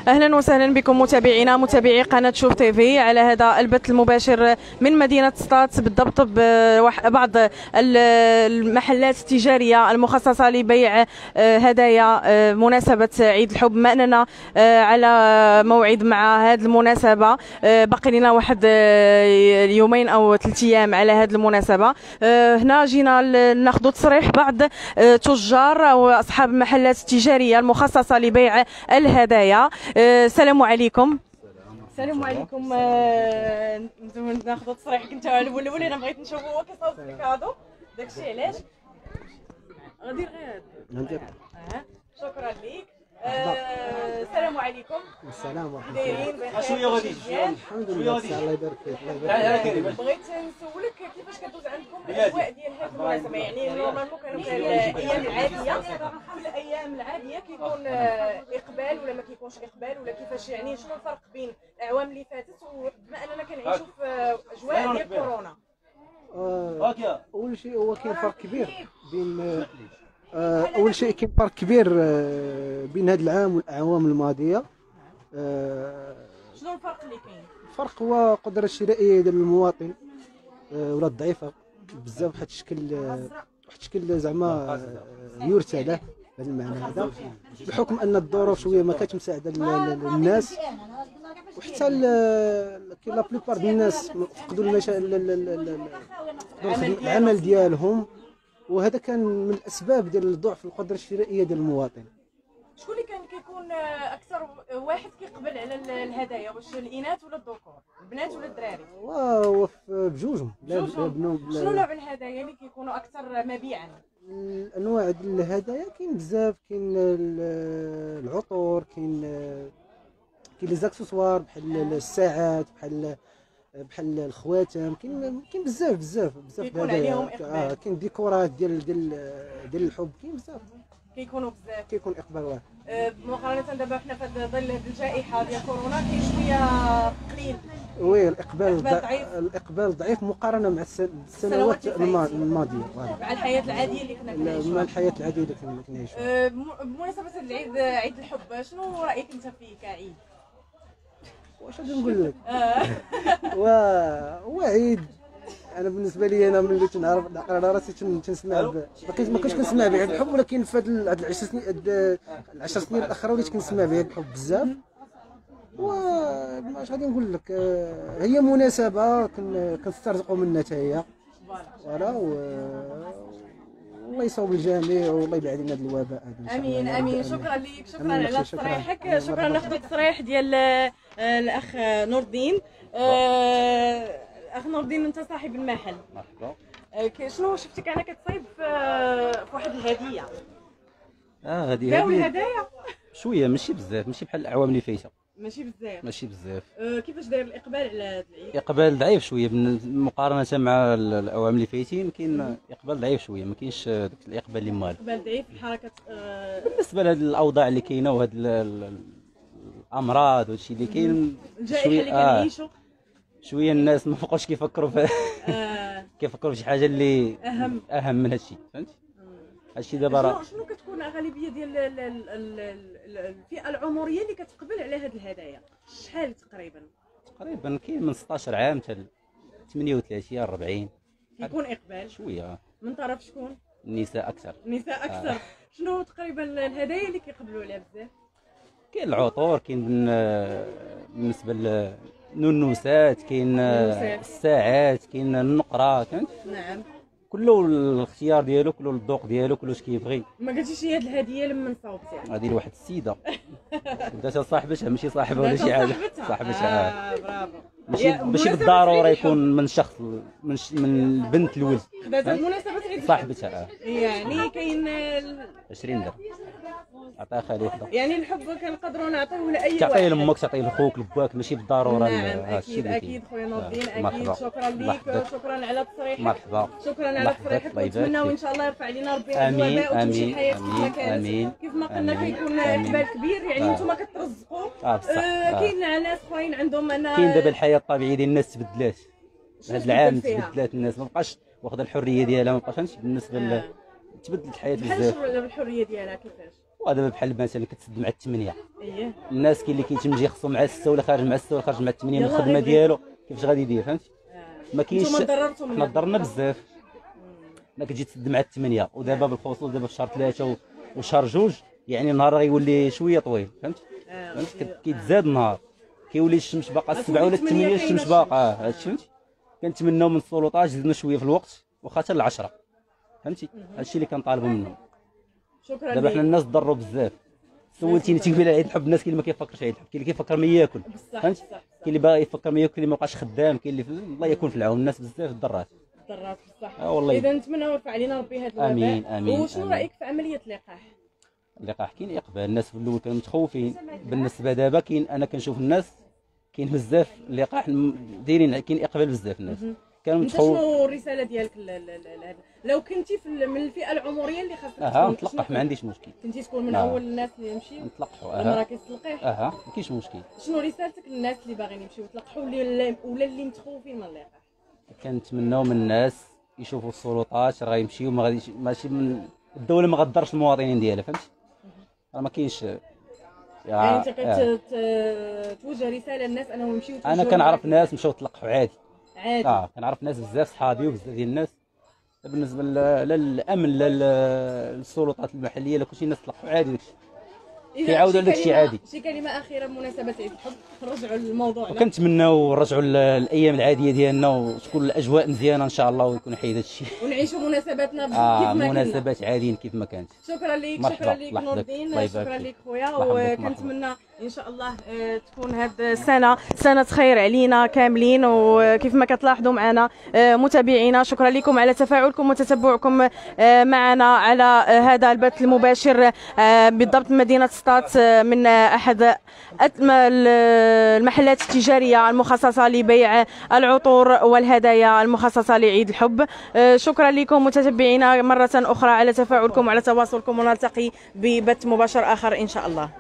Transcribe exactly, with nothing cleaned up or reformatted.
اهلا وسهلا بكم متابعينا متابعي قناه شوف تيفي على هذا البث المباشر من مدينه سطات، بالضبط ببعض المحلات التجاريه المخصصه لبيع هدايا مناسبه عيد الحب. ما اننا على موعد مع هذه المناسبه، باقي لنا واحد يومين او ثلاث ايام على هذه المناسبه. هنا جينا ناخذ تصريح بعض تجار او اصحاب المحلات التجاريه المخصصه لبيع الهدايا. السلام عليكم. السلام عليكم. ناخذ تصريحك انت الاول الاول. انا بغيت نشوف هو كيصاوب في الكادو داكشي علاش غادي غير ندير. اه شكرا لك. السلام عليكم. السلام ورحمه الله. دايرين بخير؟ شويه غادي الحمد لله. الله يبارك فيك. الله يبارك فيك. بغيت نسولك كيفاش كدوز عندكم الاجواء ديال هذه المناسبه؟ يعني نورمالمون كانوا في الايام العاديه في الايام العاديه كيكون اقبال ولا ما كيكونش اقبال ولا كيفاش؟ يعني شنو الفرق بين الاعوام اللي فاتت وبما اننا كنعيشوا في اجواء ديال كورونا؟ آه اول شيء هو كاين فرق كبير بين آه اول شيء كاين فرق كبير آه بين هذا العام والاعوام الماضيه. آه شنو الفرق اللي كاين؟ الفرق هو القدره الشرائيه ديال المواطن آه ولات ضعيفه بزاف، واحد الشكل واحد الشكل زعما يرثى له بهذا المعنى هذا، بحكم ان الظروف شويه ما كانتش مساعده للناس، وحتى كاين لا بليبار ديال الناس فقدوا العمل ديالهم، وهذا كان من الاسباب ديال ضعف القدره الشرائيه ديال المواطن. شكون اللي كان كيكون اكثر واحد كيقبل على الهدايا؟ واش الاناث ولا الذكور، البنات ولا الدراري؟ واو بجوجهم. شنو نوع الهدايا اللي كيكونوا اكثر مبيعا؟ الانواع ديال الهدايا كاين بزاف، كاين العطور، كاين كاين لي زاكسسوار بحال الساعات، بحال بحال الخواتم، كاين كاين بزاف بزاف بزاف كيكون عليهم اقبال. اه كاين ديكورات ديال ديال ديال الحب، كاين بزاف كيكونوا بزاف، كيكون اقبال واحد. أه مقارنه دابا حنا في ظل هذه الجائحه ديال كورونا كاين شويه قليل. وي الاقبال ضعيف. الاقبال ضعيف مقارنه مع السنوات الماضيه، مع الحياه العاديه اللي كنا كنعيشوها. مع الحياه العاديه اللي كنا كنعيشوها. أه بمناسبه العيد، عيد الحب، شنو رايك انت فيه كعيد؟ واش غادي نقول لك؟ هو عيد. انا بالنسبه لي انا ملي تنعرف نعقل راسي تنسمع ما كنتش كنسمع بعيد الحب، ولكن في هاد العشر سنين العشر سنين الاخرى وليت كنسمع بعيد الحب بزاف. واش غادي نقول لك، هي مناسبه كنسترزقوا منها حتى هي. فوالا. الله يصوب الجميع والله يبعد علينا هذا الوباء هذا. امين امين. شكرا لك، شكرا على تصريحك. شكرا. ناخذ التصريح ديال الاخ نور الدين. اخ نور الدين، انت صاحب المحل. مرحبا. شنو شفتك انا كتصايب في واحد الهديه؟ اه هذه باو الهدايا شويه، ماشي بزاف، ماشي بحال الاعوام اللي فايته. ماشي بزاف ماشي بزاف. أه كيفاش داير الاقبال على هذا العيد؟ اقبال ضعيف شويه مقارنه مع الاعوام اللي فايتين، كاين اقبال ضعيف شويه، ما كاينش داك الاقبال اللي مال. اقبال ضعيف الحركه. أه بالنسبه لهاد الاوضاع اللي كاينه وهاد الامراض وهادشي اللي كاين، الجائحه اللي كنعيشوا شويه الناس ما بقاوش كيفكروا في آه. كيفكروا في شي حاجه اللي اهم اهم من هادشي، فهمتي؟ هادشي دابا راه شنو كتكون غالبيه ديال الفئه العمريه اللي كتقبل على هاد الهدايا؟ شحال تقريبا؟ تقريبا كاين من ستطاش عام حتى ثمانية وثلاثين أربعين كيكون اقبال شويه. من طرف شكون؟ النساء اكثر. النساء اكثر. آه. شنو تقريبا الهدايا اللي كيقبلوا عليها بزاف؟ كاين العطور، كاين بالنسبه للنونوسات، كاين الساعات، كاين النقره، فهمت؟ نعم. كله الاختيار ديالو، كله الذوق ديالو، كله اش كيبغي. ما قلتيش هي هاد الهديه لمن صاوبتيها؟ هذه لواحد السيده بداتها صاحبتها، ماشي صاحبها ولا شي حاجه، صاحبتها. اه برافو. ماشي ماشي بالضروره يكون من شخص، من ش... من البنت الولد. خداتها بمناسبه عيد صاحبتها. يعني كاين عشرين درهم عطاها خالي وحده. يعني الحب كنقدروا نعطيوه لاي واحد. تعطيه لامك، تعطيه لخوك لباك، ماشي بالضروره. نعم اكيد اكيد خويا نور الدين، اكيد. شكرا ليك، شكرا على تصريحك. مرحبا. شكرا على تصريحك، ونتمناو ان شاء الله يرفع علينا ربي هذا الوباء وتمشي الحياه كيف ما كانت. كيف ما قلنا كيكون اقبال كبير، يعني نتوما كترزقوا. اه بصح كاين ناس اخرين عندهم انا كاين دابا الحياه الطبيعيه ديال الناس تبدلات. هذا العام تبدلات الناس، ما بقاش واخده الحريه ديالها، ما بقاش بالنسبه ل تبدلت الحياه بزاف. بحال الحريه ديالها كيفاش؟ ودابا بحال مثلا كتسد مع الثمانيه، اييه الناس كاين اللي كيتم يخصو مع السته ولا خارج مع السته ولا خارج مع الثمانيه من يلاه الخدمه غير ديالو، كيفاش غادي يدير فهمتي؟ ما كاينش. نتوما تضررتوا من حنا هاد ضرنا النقطة. بزاف، ما كتجي تسد مع الثمانيه، ودابا بالخصوص دابا في شهر ثلاثه وشهر جوج يعني النهار غيولي شويه طويل فهمتي؟ آه، فهمت ماشي- كيتزاد النهار، كيولي الشمس باقا غتولي السبعه ولا الثمانية الثمانيه كاينة الشمس الشمس. باقا، اه هادشي فهمتي؟ كنتمناو من السلطات يزيدنا شويه في الوقت واخا حتى العشرة فهمتي؟ هادشي اللي كنطالبوا منهم. شكرا دابا حنا لك. الناس ضروا بزاف، سولتيني تيقول عيد الحب، الناس كاين اللي ما كيفكرش عيد الحب، كاين اللي كيفكر ما ياكل بصح فهمتي؟ بصح كاين اللي باغي يفكر ما ياكل، اللي ما بقاش خدام، كاين اللي في- الله يكون في العون، الناس بزاف ضرات. ضرات بصح. اه والله. اذا نتمنى يرفع علينا ربي هذا الوباء. آمين، آمين، وشنو آمين. رايك في عمليه اللقاح؟ اللقاح كاين اقبال، الناس في الاول كانوا متخوفين، بالنسبه دابا كاين، انا كنشوف الناس كاين بزاف اللقاح الم- دايرين، كاين اقبال بزاف الناس كانوا انت متخوف. شنو الرساله ديالك ل- ل- ل- ل- لو كنتي في ال- من الفئه العمريه اللي خاصك اها تكون، نتلقح، شنو ما عنديش مشكل، كنتي تكون من نعم. اول الناس اللي يمشيو نتلقحوا لما راه اها كيتلقيح؟ اها ما كاينش مشكل. شنو رسالتك للناس اللي باغيين يمشيو يتلقحوا ولا ولا اللي متخوفين من اللقاح؟ كنتمناو من الناس يشوفوا السلطات راه يمشيو، ما غاديش ماشي من الدوله ما غدرش المواطنين ديالها فهمتي؟ راه ما كاينش. يعني انت آه. كتوجه رساله للناس انهم يمشيو انا يتوجهوا كنعرف معاك. ناس مشاو تلقحوا عادي، عادي. اه كنعرف ناس بزاف صحابي وبزاف ديال الناس. بالنسبه ل- للامن للسلطات المحليه لا كلشي الناس تلقحوا عادي داكشي، إذا كيعاودوا شي على داكشي كلمة- عادي. شي كلمه اخيره بمناسبه عيد الحب، نرجعوا للموضوع. وكنتمناو نرجعوا ل- الايام العاديه ديالنا وتكون الاجواء مزيانه ان شاء الله، ويكون حيد هادشي. ونعيشوا مناسباتنا كيف اه ما كنا. مناسبات عاديين كيف ما كانت. شكرا لك. مرحبا، شكرا لك الله نور يحفظك، الله الدين. يبارك شكرا فيك. لك خويا. الله يحفظك، مرحبا. وكنتمنى ان شاء الله آه، تكون هاد السنه سنه خير علينا كاملين. وكيف ما كتلاحظوا معنا آه، متابعينا، شكرا لكم على تفاعلكم وتتبعكم آه، معنا على آه، هذا البث المباشر آه، بالضبط من مدينه سطات، آه، من آه، احد أتم- المحلات التجاريه المخصصه لبيع العطور والهدايا المخصصه لعيد الحب. آه، شكرا لكم متابعينا مره اخرى على تفاعلكم وعلى تواصلكم، ونلتقي ببث مباشر اخر ان شاء الله.